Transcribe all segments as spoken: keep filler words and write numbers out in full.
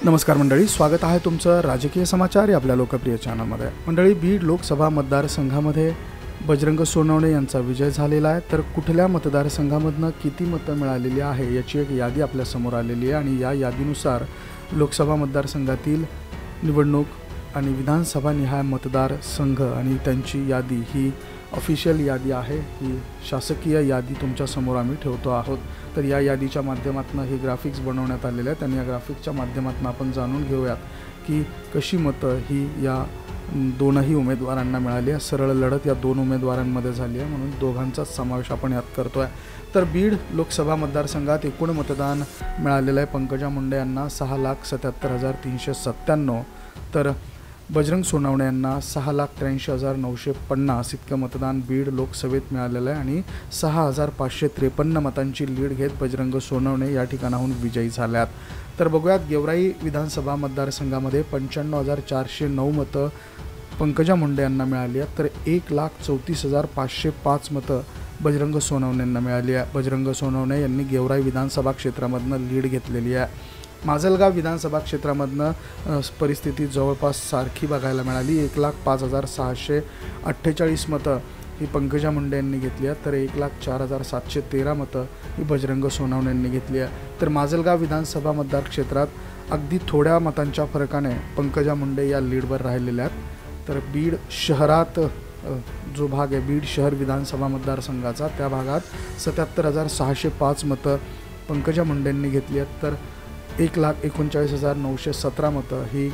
नमस्कार मंडळी, स्वागत आहे तुमचं राजकीय समाचार या आपल्या लोकप्रिय चॅनलमध्ये। मंडळी, बीड लोकसभा मतदारसंघामध्ये बजरंग सोनवणे यांचा विजय झालेला आहे। तर कुठल्या मतदारसंघामधनं किती मतं मिळालेली आहे याची एक यादी आपल्या समोर आलेली आहे आणि या यादीनुसार लोकसभा मतदारसंघातील निवडणूक आणि विधानसभा निहाय मतदारसंघ आणि त्यांची यादी ही ऑफिशियल यादी आहे, ही शासकीय यादी तुमच्या समोर आम्ही ठेवतो आहोत। तर या यादीच्या माध्यमातून हे ग्राफिक्स बनवण्यात आलेले आहेत आणि या ग्राफिक्सच्या माध्यमातून आपण जाणून घेऊयात की कशी मतं ही या दोनही उमेदवारांना मिळाली आहे। सरळ लढत या दोन उमेदवारांमध्ये झाली आहे, म्हणून दोघांचाच समावेश आपण यात करतोय। तर बीड लोकसभा मतदारसंघात एकूण मतदान मिळालेलं आहे पंकजा मुंडे यांना सहा लाख सत्याहत्तर हजार तीनशे सत्त्याण्णव, तर बजरंग सोनवणे यांना सहा लाख त्र्याऐंशी हजार नऊशे पन्नास इतकं मतदान बीड लोकसभेत मिळालेलं आहे आणि सहा हजार पाचशे त्रेपन्न मतांची लीड घेत बजरंग सोनवणे या ठिकाणाहून विजयी झाल्यात। तर बघूयात, गेवराई विधानसभा मतदारसंघामध्ये पंच्याण्णव हजार चारशे नऊ मतं पंकजा मुंडे यांना मिळाली आहेत, तर एक लाख चौतीस हजार पाचशे पाच मतं बजरंग सोनवणे यांना मिळाली आहे। बजरंग सोनवणे यांनी गेवराई विधानसभा क्षेत्रामधनं लीड घेतलेली आहे। माजलगाव विधानसभा क्षेत्रामधनं परिस्थिती जवळपास सारखी बघायला मिळाली। एक लाख पाच हजार सहाशे अठ्ठेचाळीस मतं ही पंकजा मुंडे यांनी घेतली आहेत, तर एक लाख चार हजार सातशे तेरा मतं ही बजरंग सोनवणे यांनी घेतली आहे। तर माजलगाव विधानसभा मतदार क्षेत्रात अगदी थोड्या मतांच्या फरकाने पंकजा मुंडे या लीडवर राहिलेल्या आहेत। तर बीड शहरात जो भाग आहे बीड शहर विधानसभा मतदारसंघाचा, त्या भागात सत्याहत्तर हजार सहाशे पाच मतं पंकजा मुंडे यांनी घेतली आहेत, तर एक लाख एकोणचाळीस हजार नऊशे सतरा मतं ही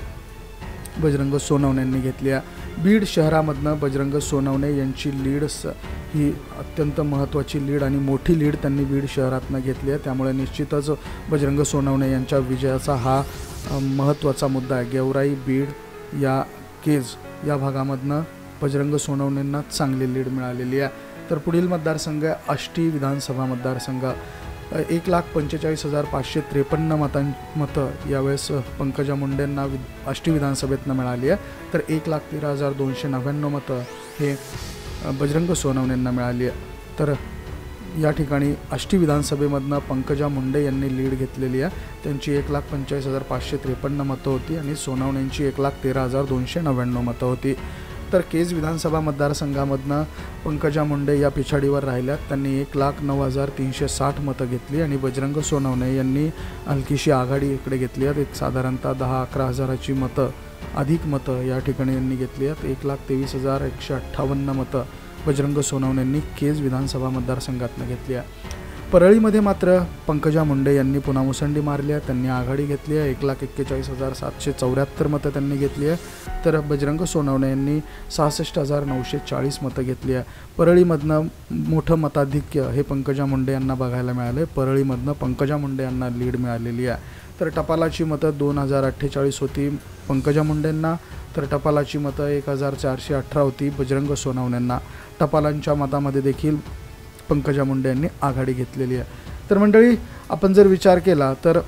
बजरंग सोनवणे यांनी घेतली आहे। बीड शहरामधनं बजरंग सोनवणे यांची लीड ही अत्यंत महत्त्वाची लीड आणि मोठी लीड त्यांनी बीड शहरातनं घेतली आहे, त्यामुळे निश्चितच बजरंग सोनवणे यांच्या विजयाचा हा महत्त्वाचा मुद्दा आहे। गेवराई बीड या केज या भागामधनं बजरंग सोनवणेंना चांगली लीड मिळालेली आहे। तर पुढील मतदारसंघ आष्टी विधानसभा मतदारसंघ, एक लाख पंचेचाळीस हजार पाचशे त्रेपन्न मतां मतं यावेळेस पंकजा मुंडेंना वि आष्टी विधानसभेतनं मिळाली आहे, तर एक लाख तेरा हजार दोनशे नव्याण्णव मतं हे बजरंग सोनवणेंना मिळाली आहे। तर या ठिकाणी आष्टी विधानसभेमधनं पंकजा मुंडे यांनी लीड घेतलेली आहे, त्यांची एक लाख पंचेचाळीस हजार पाचशे त्रेपन्न मतं होती आणि सोनवणेंची एक लाख तेरा हजार दोनशे नव्याण्णव मतं होती। तर केज विधानसभा मतदारसंघामधनं पंकजा मुंडे या पिछाडीवर राहिल्यात, त्यांनी एक लाख नऊ हजार तीनशे साठ मतं घेतली आणि बजरंग सोनवणे यांनी हलकीशी आघाडी इकडे घेतली आहेत। एक साधारणतः दहा अकरा हजाराची मतं अधिक मतं या ठिकाणी यांनी घेतली आहेत। एक लाख तेवीस हजार एकशे अठ्ठावन्न मतं बजरंग सोनवणे यांनी केज विधानसभा मतदारसंघातनं घेतली आहे। परळीमध्ये मात्र पंकजा मुंडे यांनी पुन्हा मुसंडी मारली आहे, त्यांनी आघाडी घेतली आहे। एक लाख एक्केचाळीस हजार सातशे चौऱ्याहत्तर मतं त्यांनी घेतली आहे, तर बजरंग सोनवणे यांनी सहासष्ट हजार नऊशे चाळीस मतं घेतली आहे। परळीमधनं मोठं मताधिक्य हे पंकजा मुंडे यांना बघायला मिळालं आहे, परळीमधनं पंकजा मुंडे यांना लीड मिळालेली आहे। तर टपालाची मतं दोन हजार अठ्ठेचाळीस होती पंकजा मुंडेंना, तर टपालाची मतं एक हजार चारशे अठरा होती बजरंग सोनवणेंना। टपालांच्या मतामध्ये देखील पंकजा मुंडे यांनी आघाडी घेतलेली आहे। तर मंडळी, आपण जर विचार केला तर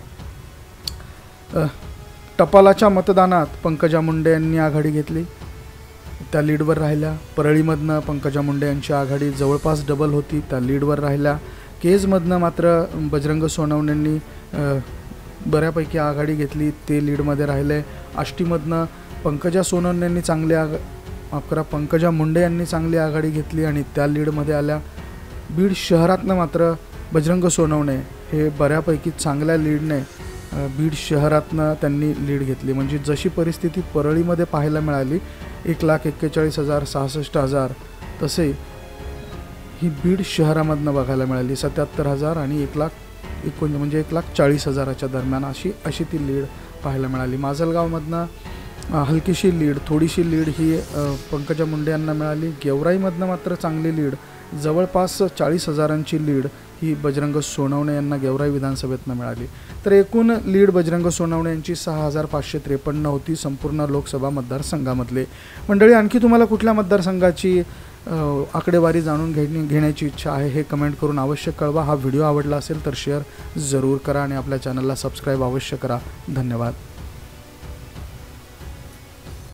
टपालाच्या मतदानात पंकजा मुंडे यांनी आघाडी घेतली, त्या लीडवर राहिल्या। परळीमधनं पंकजा मुंडे यांची आघाडी जवळपास डबल होती, त्या लीडवर राहिल्या। केजमधनं मात्र बजरंग सोनवणेंनी बऱ्यापैकी आघाडी घेतली, ते लीडमध्ये राहिले। आष्टीमधनं पंकजा सोनवणे यांनी चांगली आघ अकरा पंकजा मुंडे यांनी चांगली आघाडी घेतली आणि त्या लीडमध्ये आल्या। बीड शहरातनं मात्र बजरंग सोनवणे हे बऱ्यापैकी चांगल्या लीडने बीड शहरातनं त्यांनी लीड घेतली, म्हणजे जशी परिस्थिती परळीमध्ये पाहायला मिळाली एक लाख एक्केचाळीस हजार सहासष्ट हजार, तसे ही बीड शहरामधनं बघायला मिळाली सत्याहत्तर हजार आणि एक लाख एकोण म्हणजे एक लाख चाळीस हजाराच्या दरम्यान अशी अशी ती लीड पाहायला मिळाली। माजलगावमधनं हलकीशी लीड थोडीशी लीड ही पंकजा मुंडे यांना मिळाली। गेवराईमधनं मात्र चांगली लीड जवळपास चाळीस हजारांची लीड ही बजरंग सोनवणे यांना गेवराई विधानसभेतनं मिळाली। तर एकूण लीड बजरंग सोनवणे यांची सहा हजार पाचशे त्रेपन्न होती संपूर्ण लोकसभा मतदारसंघामधले। मंडळी, आणखी तुम्हाला कुठल्या मतदारसंघाची आकडेवारी जाणून घेणे घेण्याची इच्छा आहे हे कमेंट करून अवश्य कळवा। हा व्हिडिओ आवडला असेल तर शेअर जरूर करा आणि आपल्या चॅनलला सबस्क्राईब अवश्य करा। धन्यवाद।